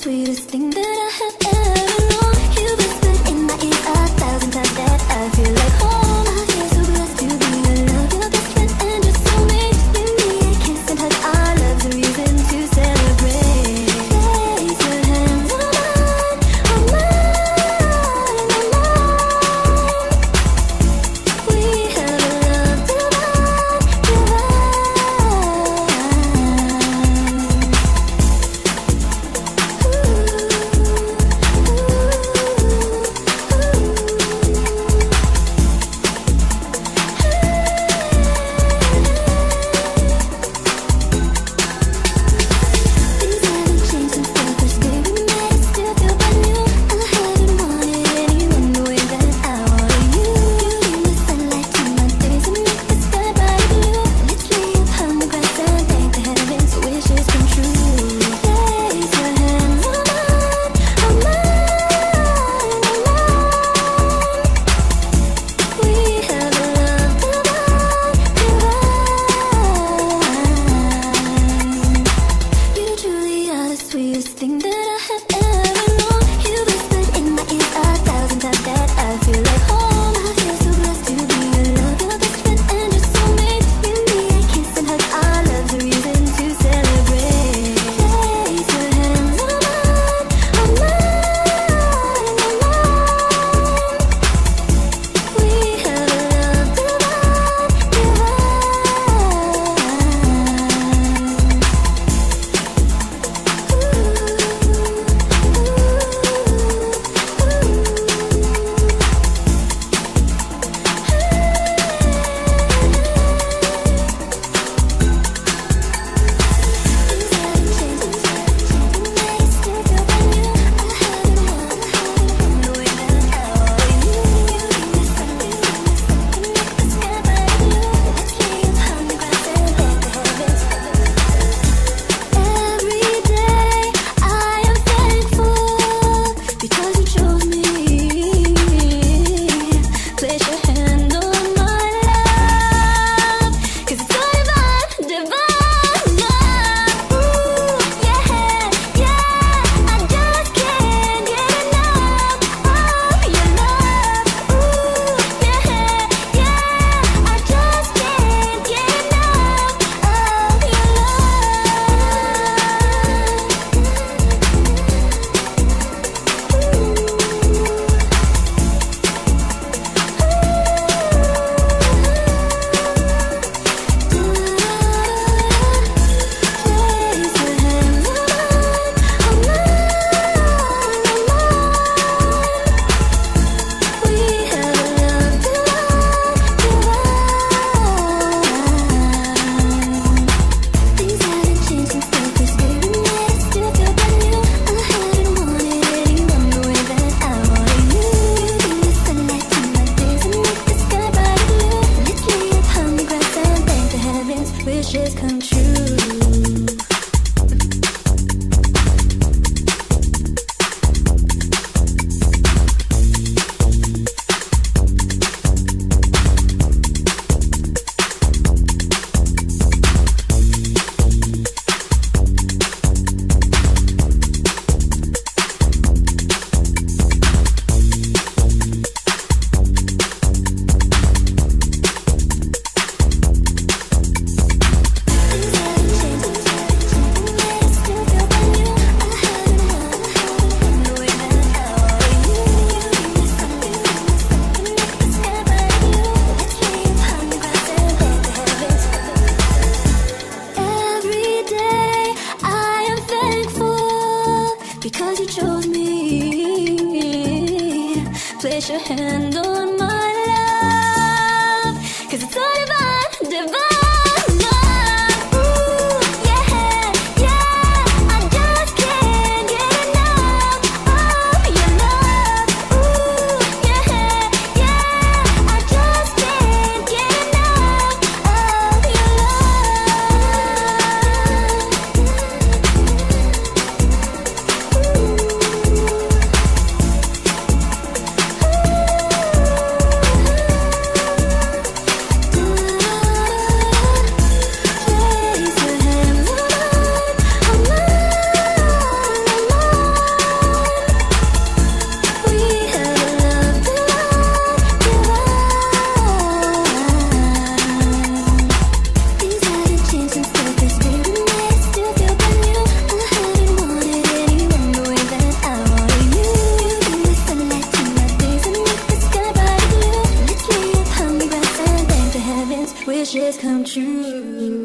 sweetest thing that I have ever known. You whispered in my ear 1,000 times that I feel like home. I feel so blessed to be your love, your best friend and your soulmate. Give me a kiss and hug, our love's a reason to celebrate. Place your hands on mine, on mine, on mine. We have a love divine, things haven't changed since the first day we met. I still feel brand new. I haven't wanted anyone the way that I wanted you. You bring the sunlight to my days and make the sky bright blue. Let's lay upon the grass and thank the heavens for wishes come true. Place your hands on mine, on mine, on mine. We have a love divine, divine. You truly are the sweetest thing that I have ever known. You whispered in my ear 1,000 times that I feel like home. I feel so blessed to be your love, your best friend and your soulmate. Give me a kiss and hug, our love's a reason to celebrate. Place your hands on mine, on mine, on mine. We have a love divine, things haven't changed since the first day we met. I still feel brand new. I haven't wanted anyone the way that I wanted you. You bring the sunlight to my days and make the sky bright blue. Let's lay upon the grass and thank the heavens, wishes come true. Because you chose me. Place your hand on my love, 'cause it's all divine, divine love. Ooh, yeah, yeah, I just can't get enough of your love. Ooh, yeah, yeah, I just can't get enough of your love. without you.